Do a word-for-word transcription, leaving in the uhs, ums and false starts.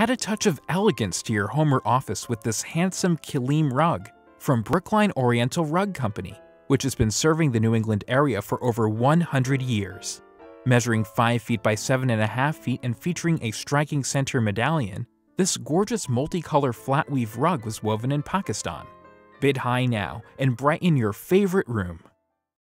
Add a touch of elegance to your home or office with this handsome Kilim rug from Brookline Oriental Rug Company, which has been serving the New England area for over one hundred years. Measuring five feet by seven and a half feet and featuring a striking center medallion, this gorgeous multicolor flat weave rug was woven in Pakistan. Bid high now and brighten your favorite room.